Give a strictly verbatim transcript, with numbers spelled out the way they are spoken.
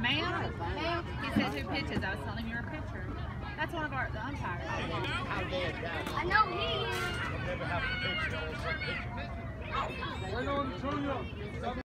Ma'am? Ma'am? He said who pitches. I was telling him you're a pitcher. That's one of our the umpires. I know he is. Never have to pitch. They always say pitch.